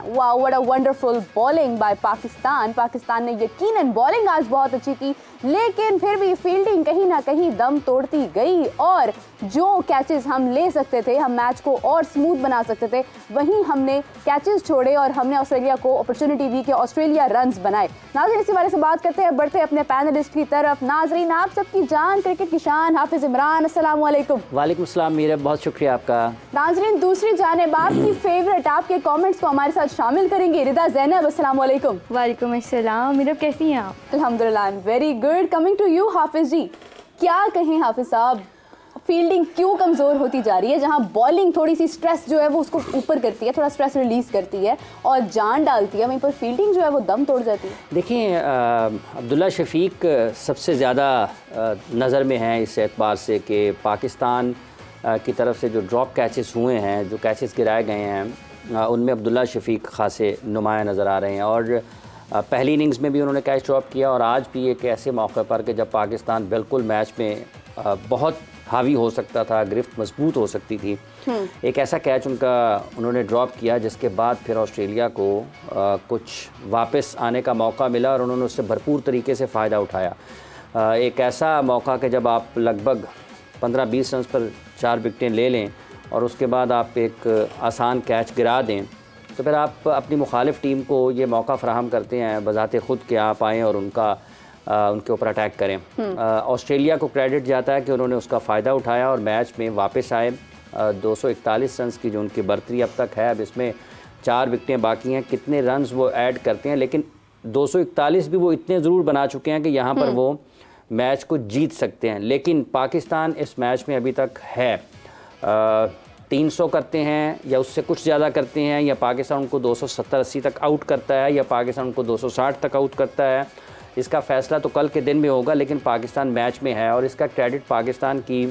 Wow, what a wonderful bowling by Pakistan. Pakistan ने यकीनन bowling आज बहुत अच्छी की, लेकिन फिर भी फील्डिंग कहीं ना कहीं दम तोड़ती गई और जो कैचेस हम ले सकते थे, हम मैच को और स्मूथ बना सकते थे, वहीं हमने कैचेस छोड़े और हमने ऑस्ट्रेलिया को अपॉर्चुनिटी दी कि ऑस्ट्रेलिया रन्स बनाए। नाज़रीन, इसी बारे से बात करते हैं, बढ़ते हैं अपने पैनलिस्ट की तरफ। नाज़रीन, आप सबकी जान, क्रिकेट की शान हाफिज इमरान, अस्सलाम वालेकुम। वालेकुम सलाम मीरा, बहुत शुक्रिया आपका। नाज़रीन, दूसरी जानिब आपकी फेवरेट, आपके कमेंट्स को हमारे साथ शामिल करेंगे रिदा ज़ैनब, अस्सलाम वालेकुम। वालेकुम अस्सलाम। मीरा कैसी हैं आप? अल्हम्दुलिल्लाह, I am very good. Coming to you Hafiz ji, क्या कहें हाफिज साहब, फील्डिंग क्यों कमज़ोर होती जा रही है? जहां बॉलिंग थोड़ी सी स्ट्रेस जो है वो उसको ऊपर करती है, थोड़ा स्ट्रेस रिलीज़ करती है और जान डालती है, वहीं पर फील्डिंग जो है वो दम तोड़ जाती है। देखिए, अब्दुल्ला शफीक सबसे ज़्यादा नज़र में हैं इस एतबार से कि पाकिस्तान की तरफ से जो ड्रॉप कैचेस हुए हैं, जो कैचेस गिराए गए हैं, उनमें अब्दुल्ला शफीक खासे नुमाया नज़र आ रहे हैं। और पहली इनिंग्स में भी उन्होंने कैच ड्रॉप किया और आज भी एक ऐसे मौके पर कि जब पाकिस्तान बिल्कुल मैच में बहुत हावी हो सकता था, गिरफ्त मजबूत हो सकती थी, एक ऐसा कैच उन्होंने ड्रॉप किया जिसके बाद फिर ऑस्ट्रेलिया को कुछ वापस आने का मौका मिला और उन्होंने उससे भरपूर तरीके से फ़ायदा उठाया। एक ऐसा मौका कि जब आप लगभग 15-20 रन पर 4 विकेटें ले लें और उसके बाद आप एक आसान कैच गिरा दें, तो फिर आप अपनी मुखालिफ टीम को ये मौका फ़राहम करते हैं बज़ाते ख़ुद कि आप आएँ और उनके ऊपर अटैक करें। ऑस्ट्रेलिया को क्रेडिट जाता है कि उन्होंने उसका फ़ायदा उठाया और मैच में वापस आए। 241 रन की जो उनकी बर्तरी अब तक है, अब इसमें 4 विकेटें बाकी हैं, कितने रन्स वो ऐड करते हैं, लेकिन 241 भी वो इतने ज़रूर बना चुके हैं कि यहाँ पर वो मैच को जीत सकते हैं। लेकिन पाकिस्तान इस मैच में अभी तक है 300 करते हैं या उससे कुछ ज़्यादा करते हैं, या पाकिस्तान उनको 270-80 तक आउट करता है, या पाकिस्तान उनको 260 तक आउट करता है, इसका फ़ैसला तो कल के दिन में होगा। लेकिन पाकिस्तान मैच में है और इसका क्रेडिट पाकिस्तान की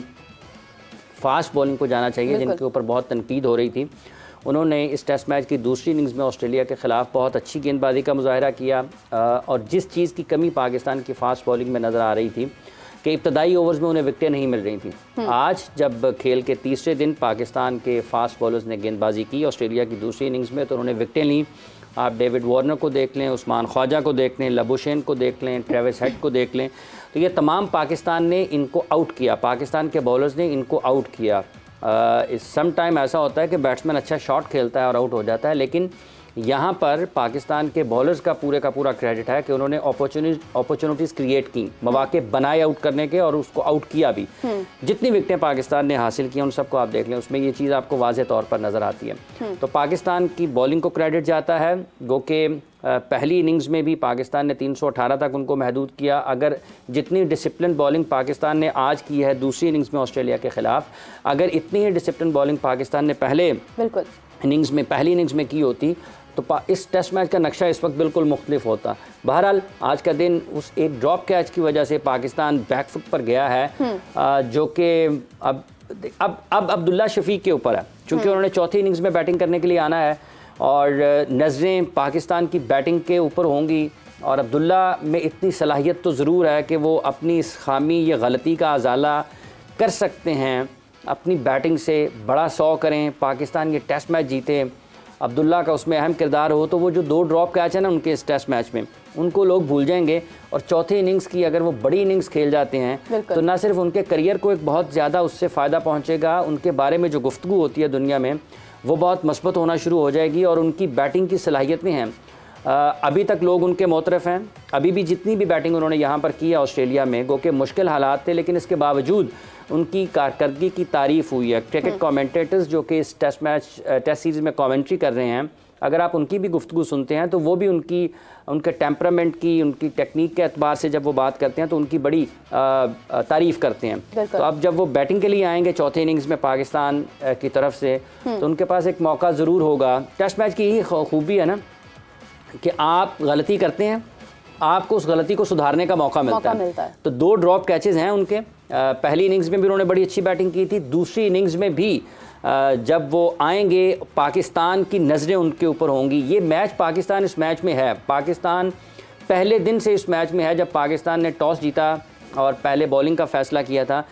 फ़ास्ट बॉलिंग को जाना चाहिए, जिनके ऊपर बहुत तनकीद हो रही थी। उन्होंने इस टेस्ट मैच की दूसरी इनिंग्स में ऑस्ट्रेलिया के ख़िलाफ़ बहुत अच्छी गेंदबाजी का मुजाहरा किया और जिस चीज़ की कमी पाकिस्तान की फ़ास्ट बॉलिंग में नज़र आ रही थी कि इब्तदाई ओवर्स में उन्हें विकेटें नहीं मिल रही थी, आज जब खेल के तीसरे दिन पाकिस्तान के फ़ास्ट बॉलर्स ने गेंदबाजी की ऑस्ट्रेलिया की दूसरी इनिंग्स में, तो उन्होंने विकेटें लीं। आप डेविड वार्नर को देख लें, उस्मान ख्वाजा को देख लें, लबुशेन को देख लें, ट्रेविस हेड को देख लें, तो ये तमाम पाकिस्तान ने इनको आउट किया, पाकिस्तान के बॉलर्स ने इनको आउट किया। सम टाइम ऐसा होता है कि बैट्समैन अच्छा शॉट खेलता है और आउट हो जाता है, लेकिन यहाँ पर पाकिस्तान के बॉलर्स का पूरा क्रेडिट है कि उन्होंने अपॉर्चुनिटीज़ क्रिएट की, मौके बनाए आउट करने के और उसको आउट किया भी। जितनी विकेटें पाकिस्तान ने हासिल की उन सबको आप देख लें, उसमें ये चीज़ आपको वाज़े तौर पर नज़र आती है। तो पाकिस्तान की बॉलिंग को क्रेडिट जाता है, गो के पहली इनिंग्स में भी पाकिस्तान ने 318 तक उनको महदूद किया। अगर जितनी डिसिप्लिन बॉलिंग पाकिस्तान ने आज की है दूसरी इनिंग्स में ऑस्ट्रेलिया के ख़िलाफ़, अगर इतनी ही डिसिप्लिन बॉलिंग पाकिस्तान ने पहली इनिंग्स में की होती तो इस टेस्ट मैच का नक्शा इस वक्त बिल्कुल मुख्तलिफ होता। बहरहाल आज का दिन उस एक ड्रॉप कैच की वजह से पाकिस्तान बैकफुट पर गया है, जो कि अब अब्दुल्ला शफीक के ऊपर है, क्योंकि उन्होंने चौथी इनिंग्स में बैटिंग करने के लिए आना है और नज़रें पाकिस्तान की बैटिंग के ऊपर होंगी। और अब्दुल्ला में इतनी सलाहियत तो ज़रूर है कि वो अपनी इस खामी या गलती का अजाला कर सकते हैं, अपनी बैटिंग से बड़ा 100 करें, पाकिस्तान ये टेस्ट मैच जीते, अब्दुल्ला का उसमें अहम किरदार हो, तो वो जो 2 ड्रॉप कैच है ना उनके इस टेस्ट मैच में, उनको लोग भूल जाएंगे। और चौथी इनिंग्स की अगर वो बड़ी इनिंग्स खेल जाते हैं तो ना सिर्फ उनके करियर को एक बहुत ज़्यादा उससे फ़ायदा पहुँचेगा, उनके बारे में जो गुफ्तगू होती है दुनिया में वो बहुत मस्बत होना शुरू हो जाएगी और उनकी बैटिंग की सलाहियतें हैं। अभी तक लोग उनके मोतरफ़ हैं, अभी भी जितनी भी बैटिंग उन्होंने यहाँ पर की है ऑस्ट्रेलिया में, गो के मुश्किल हालात थे, लेकिन इसके बावजूद उनकी कारकर्दगी की तारीफ़ हुई है। क्रिकेट कमेंटेटर्स जो कि इस टेस्ट सीरीज़ में कमेंट्री कर रहे हैं, अगर आप उनकी भी गुफ्तगू सुनते हैं तो वो भी उनके टेम्परामेंट की, उनकी टेक्निक के एतबार से जब वो बात करते हैं तो उनकी बड़ी तारीफ़ करते हैं। तो अब जब वो बैटिंग के लिए आएंगे चौथे इनिंग्स में पाकिस्तान की तरफ से, तो उनके पास एक मौका ज़रूर होगा। टेस्ट मैच की यही खूबी है ना कि आप गलती करते हैं, आपको उस गलती को सुधारने का मौका मिलता है। तो 2 ड्रॉप कैचेस हैं उनके। पहली इनिंग्स में भी उन्होंने बड़ी अच्छी बैटिंग की थी, दूसरी इनिंग्स में भी जब वो आएंगे पाकिस्तान की नज़रें उनके ऊपर होंगी। ये मैच पाकिस्तान इस मैच में है, पाकिस्तान पहले दिन से इस मैच में है। जब पाकिस्तान ने टॉस जीता और पहले बॉलिंग का फ़ैसला किया था।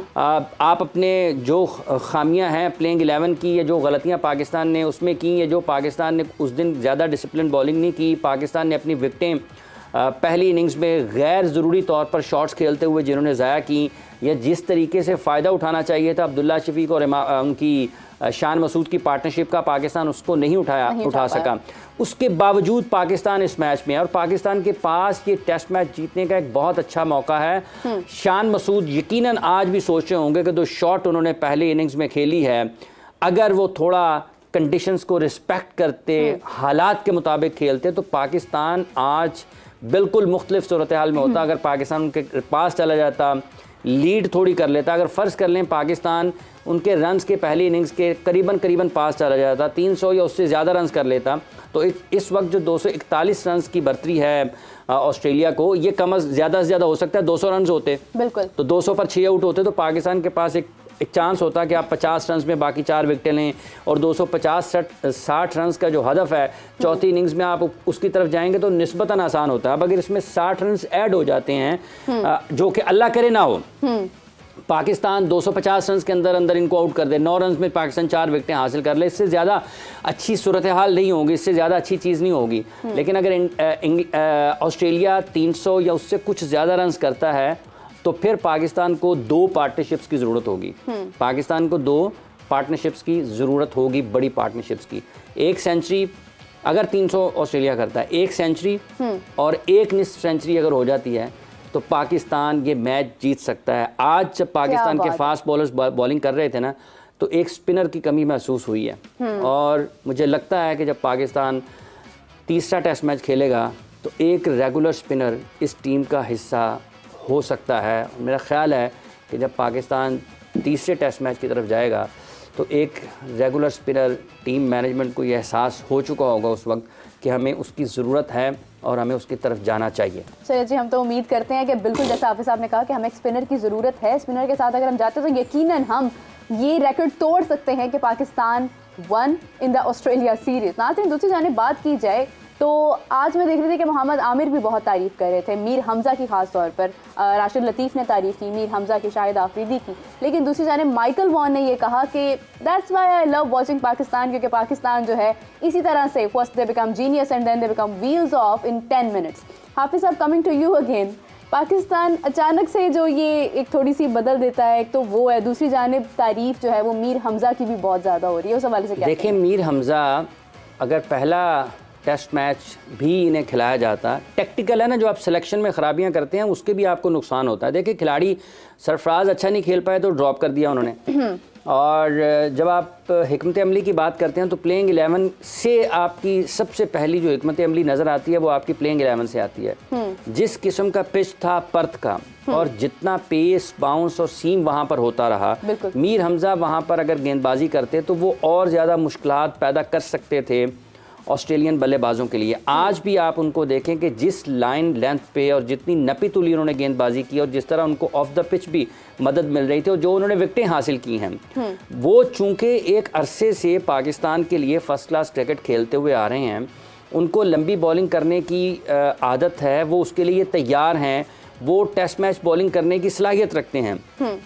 आप अपने जो खामियां हैं प्लेइंग 11 की, या जो गलतियां पाकिस्तान ने उसमें की, या जो पाकिस्तान ने उस दिन ज़्यादा डिसिप्लिन बॉलिंग नहीं की, पाकिस्तान ने अपनी विकटें पहली इनिंग्स में गैर ज़रूरी तौर पर शॉट्स खेलते हुए जिन्होंने ज़ाया की, या जिस तरीके से फ़ायदा उठाना चाहिए था अब्दुल्ला शफीक और उनकी शान मसूद की पार्टनरशिप का, पाकिस्तान उसको नहीं उठा सका। उसके बावजूद पाकिस्तान इस मैच में है और पाकिस्तान के पास ये टेस्ट मैच जीतने का एक बहुत अच्छा मौका है। शान मसूद यकीनन आज भी सोच रहे होंगे कि जो शॉट उन्होंने पहले इनिंग्स में खेली है, अगर वो थोड़ा कंडीशंस को रिस्पेक्ट करते, हालात के मुताबिक खेलते, तो पाकिस्तान आज बिल्कुल मुख्तलिफ सूरत हाल में होता। अगर पाकिस्तान उनके पास चला जाता, लीड थोड़ी कर लेता, अगर फ़र्ज़ कर लें पाकिस्तान उनके रन्स के पहली इनिंग्स के करीबन पास चला जाता, 300 या उससे ज़्यादा रन्स कर लेता, तो इस वक्त जो 241 रन्स की बर्तरी है ऑस्ट्रेलिया को, ये ज़्यादा से ज़्यादा हो सकता है 200 रन्स होते, बिल्कुल, तो 200 पर 6 आउट होते, तो पाकिस्तान के पास एक चांस होता कि आप 50 रन्स में बाकी 4 विकेटें लें और 250-60 रन्स का जो हदफ है चौथी इनिंग्स में आप उसकी तरफ जाएंगे तो निस्बतन आसान होता है। अब अगर इसमें 60 रन्स ऐड हो जाते हैं, जो कि अल्लाह करे ना हो, पाकिस्तान 250 रन्स के अंदर इनको आउट कर दे, 9 रन्स में पाकिस्तान 4 विकेटें हासिल कर ले, इससे ज़्यादा अच्छी सूरत हाल नहीं होगी, इससे ज़्यादा अच्छी चीज़ नहीं होगी। लेकिन अगर ऑस्ट्रेलिया 300 या उससे कुछ ज़्यादा रन्स करता है तो फिर पाकिस्तान को 2 पार्टनरशिप्स की ज़रूरत होगी। पाकिस्तान को 2 पार्टनरशिप्स की ज़रूरत होगी, बड़ी पार्टनरशिप्स की। 1 सेंचुरी अगर 300 ऑस्ट्रेलिया करता है, 1 सेंचुरी और 1 निस्फ सेंचुरी अगर हो जाती है तो पाकिस्तान ये मैच जीत सकता है। आज जब पाकिस्तान के फास्ट बॉलर्स बॉलिंग कर रहे थे ना, तो एक स्पिनर की कमी महसूस हुई है और मुझे लगता है कि जब पाकिस्तान तीसरा टेस्ट मैच खेलेगा तो एक रेगुलर स्पिनर इस टीम का हिस्सा हो सकता है। मेरा ख्याल है कि जब पाकिस्तान तीसरे टेस्ट मैच की तरफ जाएगा तो एक रेगुलर स्पिनर, टीम मैनेजमेंट को ये एहसास हो चुका होगा उस वक्त कि हमें उसकी ज़रूरत है और हमें उसकी तरफ जाना चाहिए। चलिए जी, हम तो उम्मीद करते हैं कि बिल्कुल जैसा हाफिज़ साहब ने कहा कि हमें एक स्पिनर की ज़रूरत है। स्पिनर के साथ अगर हम जाते हैं तो यकीनन हम ये रिकॉर्ड तोड़ सकते हैं कि Pakistan one in the Australia series. नाज़रीन, दूसरी जानिब बात की जाए तो आज मैं देख रही थी कि मोहम्मद आमिर भी बहुत तारीफ़ कर रहे थे, मीर हमज़ा की ख़ास तौर पर। राशिद लतीफ़ ने तारीफ़ की, मीर हमज़ा की, शाहिद आफरीदी की। लेकिन दूसरी जानिब माइकल वॉन ने ये कहा कि that's why I love watching Pakistan, क्योंकि पाकिस्तान जो है इसी तरह से first they become genius and then they become wheels off in 10 minutes. Hafiz साहब, coming to you again, Pakistan अचानक से जो ये एक थोड़ी सी बदल देता है, एक तो वो है, दूसरी जानिब तारीफ़ जो है वो मीर हमज़ा की भी बहुत ज़्यादा हो रही है, उस हवाले से क्या देखिए? मीर हमज़ा अगर पहला टेस्ट मैच भी इन्हें खिलाया जाता, टेक्टिकल है ना, जो आप सिलेक्शन में ख़राबियां करते हैं उसके भी आपको नुकसान होता है। देखिए, खिलाड़ी सरफराज अच्छा नहीं खेल पाए तो ड्रॉप कर दिया उन्होंने। और जब आप हिकमत अमली की बात करते हैं तो प्लेइंग 11 से आपकी सबसे पहली जो हिकमत अमली नज़र आती है वो आपकी प्लेइंग 11 से आती है। जिस किस्म का पिच था पर्थ का और जितना पेस, बाउंस और सीम वहाँ पर होता रहा, मीर हमज़ा वहाँ पर अगर गेंदबाजी करते तो वो और ज़्यादा मुश्किलात पैदा कर सकते थे ऑस्ट्रेलियन बल्लेबाजों के लिए। आज भी आप उनको देखें कि जिस लाइन लेंथ पे और जितनी नपी तुली उन्होंने गेंदबाजी की और जिस तरह उनको ऑफ द पिच भी मदद मिल रही थी और जो उन्होंने विकेटें हासिल की हैं, वो चूँकि एक अरसे से पाकिस्तान के लिए फ़र्स्ट क्लास क्रिकेट खेलते हुए आ रहे हैं, उनको लंबी बॉलिंग करने की आदत है, वो उसके लिए तैयार हैं, वो टेस्ट मैच बॉलिंग करने की सलाहियत रखते हैं।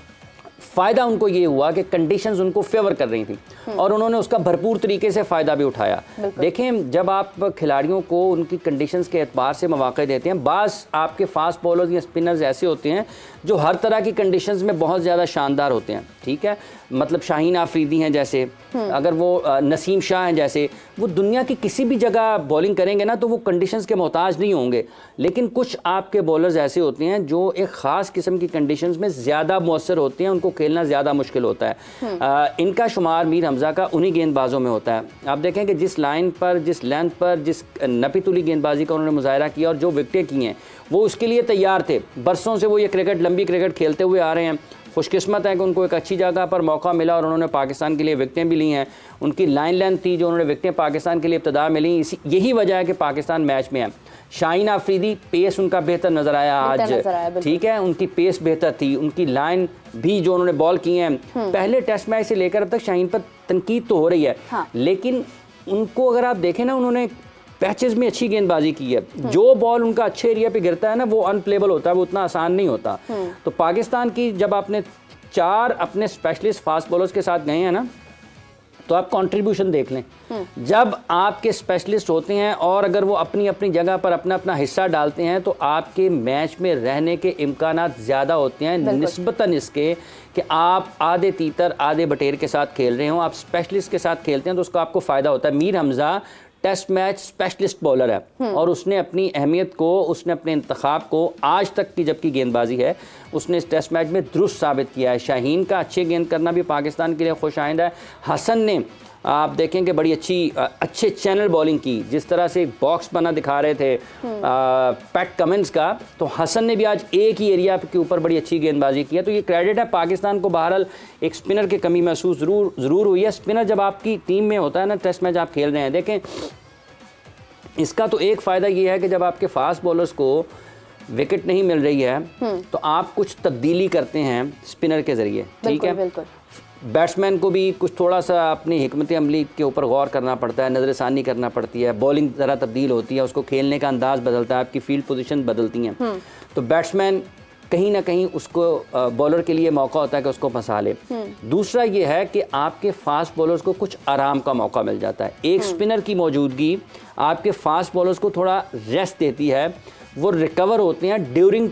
फ़ायदा उनको ये हुआ कि कंडीशंस उनको फेवर कर रही थी और उन्होंने उसका भरपूर तरीके से फ़ायदा भी उठाया। देखें, जब आप खिलाड़ियों को उनकी कंडीशंस के एतबार से मौक़े देते हैं, बाज़ आपके फास्ट बॉलर्स या स्पिनर्स ऐसे होते हैं जो हर तरह की कंडीशंस में बहुत ज़्यादा शानदार होते हैं, ठीक है, मतलब शाहीन आफरीदी हैं जैसे, अगर वो नसीम शाह हैं जैसे, वो दुनिया की किसी भी जगह बॉलिंग करेंगे ना तो वो कंडीशंस के मोहताज नहीं होंगे। लेकिन कुछ आपके बॉलर्स ऐसे होते हैं जो एक ख़ास किस्म की कंडीशंस में ज़्यादा मौसर होते हैं, उनको खेलना ज़्यादा मुश्किल होता है। इनका शुमार मीर हमज़ा का उन्हीं गेंदबाजों में होता है। आप देखें कि जिस लाइन पर, जिस लेंथ पर, जिस नपी तुली गेंदबाजी का उन्होंने मुजाहरा किया और जो विकेटें की हैं वो उसके लिए तैयार थे। बरसों से वो ये क्रिकेट, लंबी क्रिकेट खेलते हुए आ रहे हैं। खुशकिस्मत है कि उनको एक अच्छी जगह पर मौका मिला और उन्होंने पाकिस्तान के लिए विकेटें भी ली हैं। उनकी लाइन लेंथ थी जो उन्होंने विकेटें पाकिस्तान के लिए इब्तदा में ली, यही वजह है कि पाकिस्तान मैच में है। शाहीन आफरीदी, पेस उनका बेहतर नज़र आया आज, ठीक है, उनकी पेस बेहतर थी, उनकी लाइन भी जो उन्होंने बॉल की हैं, पहले टेस्ट मैच से लेकर अब तक शाहीन पर तनकीद तो हो रही है, लेकिन उनको अगर आप देखें ना, उन्होंने पैचेस में अच्छी गेंदबाजी की है। जो बॉल उनका अच्छे एरिया पे गिरता है ना वो अनप्लेबल होता है, वो उतना आसान नहीं होता। तो पाकिस्तान की जब आपने 4 अपने स्पेशलिस्ट फास्ट बॉलर्स के साथ गए हैं ना, तो आप कंट्रीब्यूशन देख लें। जब आपके स्पेशलिस्ट होते हैं और अगर वो अपनी अपनी जगह पर अपना अपना हिस्सा डालते हैं तो आपके मैच में रहने के इम्कानात ज़्यादा होते हैं निस्बतन इसके कि आप आधे तीतर आधे बटेर के साथ खेल रहे हो। आप स्पेशलिस्ट के साथ खेलते हैं तो उसका आपको फ़ायदा होता है। Mir Hamza test match specialist bowler है और उसने अपनी अहमियत को, उसने अपने इंतखाब को आज तक की जबकि गेंदबाजी है उसने इस टेस्ट मैच में दुरुस्त साबित किया है। शाहीन का अच्छे गेंद करना भी पाकिस्तान के लिए खुश आइंदा है। हसन ने आप देखेंगे बड़ी अच्छे चैनल बॉलिंग की, जिस तरह से एक बॉक्स बना दिखा रहे थे पैट कमिंस का, तो हसन ने भी आज एक ही एरिया के ऊपर बड़ी अच्छी गेंदबाजी की है। तो ये क्रेडिट है पाकिस्तान को। बहरहाल एक स्पिनर की कमी महसूस ज़रूर हुई है। स्पिनर जब आपकी टीम में होता है ना, टेस्ट मैच आप खेल रहे हैं, देखें इसका तो एक फ़ायदा ये है कि जब आपके फास्ट बॉलर्स को विकेट नहीं मिल रही है तो आप कुछ तब्दीली करते हैं स्पिनर के ज़रिए, ठीक है। बैट्समैन को भी कुछ थोड़ा सा अपनी हिकमत अमली के ऊपर गौर करना पड़ता है, नज़रसानी करना पड़ती है, बॉलिंग ज़रा तब्दील होती है, उसको खेलने का अंदाज़ बदलता है, आपकी फील्ड पोजीशन बदलती हैं। तो बैट्समैन कहीं ना कहीं उसको बॉलर के लिए मौका होता है कि उसको फंसा ले। दूसरा ये है कि आपके फास्ट बॉलर्स को कुछ आराम का मौका मिल जाता है। एक स्पिनर की मौजूदगी आपके फास्ट बॉलर्स को थोड़ा रेस्ट देती है, वो रिकवर होते हैं ड्यूरिंग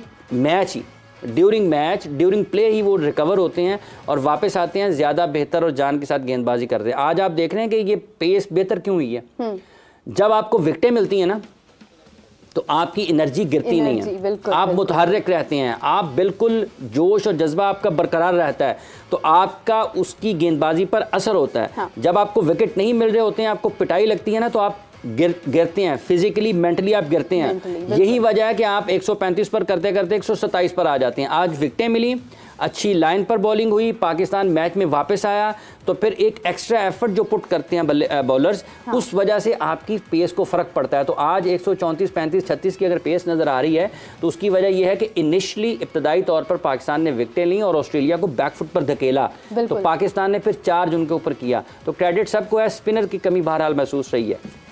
प्ले ही वो रिकवर होते हैं और वापस आते हैं ज़्यादा बेहतर और जान के साथ गेंदबाजी करते हैं। आज आप देख रहे हैं कि ये पेस बेहतर क्यों हुई है। जब आपको विकेटें मिलती हैं ना तो आपकी एनर्जी गिरती नहीं है, आप मुतहर्रिक रहते हैं, आप बिल्कुल जोश और जज्बा आपका बरकरार रहता है, तो आपका उसकी गेंदबाजी पर असर होता है। हाँ। जब आपको विकेट नहीं मिल रहे होते हैं, आपको पिटाई लगती है ना, तो आप गिरते हैं, फिजिकली मेंटली आप गिरते हैं। यही वजह है कि आप 135 पर करते करते 127 पर आ जाते हैं। आज विकेटें मिली, अच्छी लाइन पर बॉलिंग हुई, पाकिस्तान मैच में वापस आया, तो फिर एक एक्स्ट्रा एफर्ट जो पुट करते हैं बॉलर्स, हाँ। उस वजह से आपकी पेस को फ़र्क पड़ता है। तो आज 134, 35, 36 की अगर पेस नज़र आ रही है तो उसकी वजह यह है कि इनिशियली इब्तदाई तौर पर पाकिस्तान ने विकेटें ली और ऑस्ट्रेलिया को बैकफुट पर धकेला, तो पाकिस्तान ने फिर चार्ज उनके ऊपर किया। तो क्रेडिट सबको है, स्पिनर की कमी बहरहाल महसूस रही है।